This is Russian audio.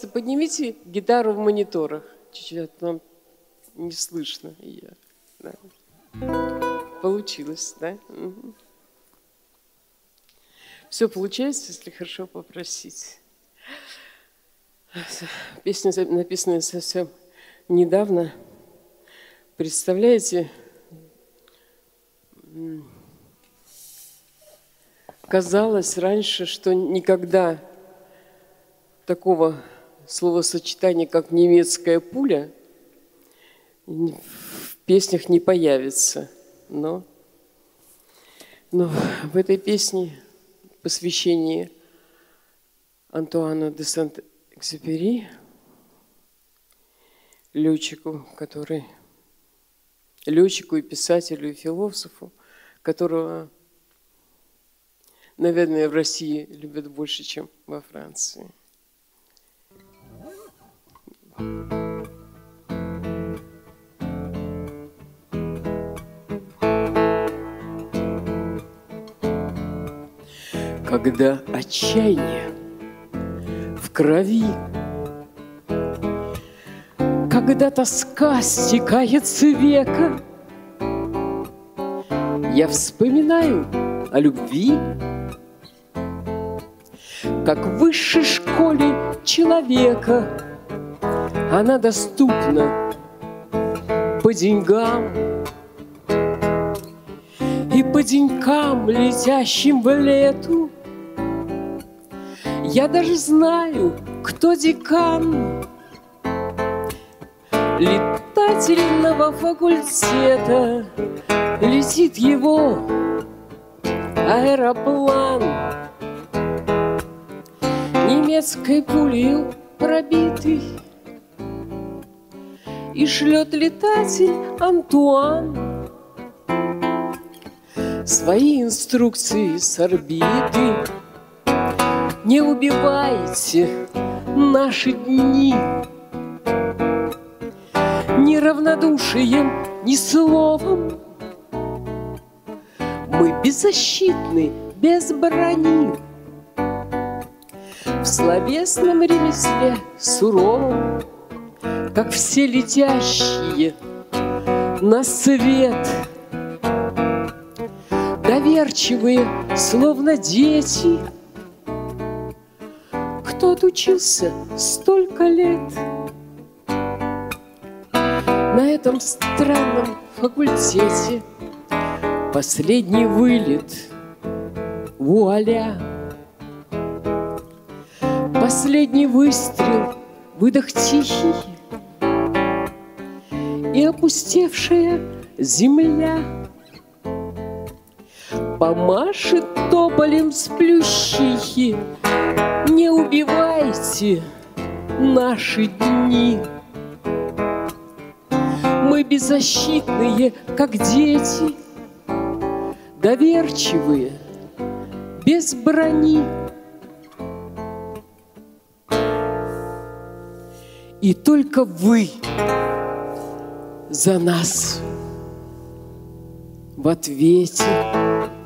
пожалуйста, поднимите гитару в мониторах. Чуть-чуть нам не слышно ее. Да. Получилось, да? Угу. Все получается, если хорошо попросить. Песня, написанная совсем недавно. Представляете, казалось раньше, что никогда такого словосочетания, как немецкая пуля, в песнях не появится. Но в этой песне, посвящении Антуану де Сент-Экзюпери, летчику и писателю, и философу, которого, наверное, в России любят больше, чем во Франции. Когда отчаяние в крови, когда тоска стекает с века, я вспоминаю о любви, как в высшей школе человека. Она доступна по деньгам и по денькам, летящим в лету. Я даже знаю, кто декан летательного факультета. Летит его аэроплан, немецкой пулей пробитый, и шлет летатель Антуан свои инструкции с орбиты. Не убивайте наши дни ни равнодушием, ни словом. Мы беззащитны, без брони, в словесном ремесле суровом, как все летящие на свет, доверчивые, словно дети. Кто отучился столько лет на этом странном факультете? Последний вылет, вуаля, последний выстрел, выдох тихий, и опустевшая земля помашет тополем с плющихи. Не убивайте наши дни. Мы беззащитные, как дети, доверчивые, без брони. И только вы за нас в ответе.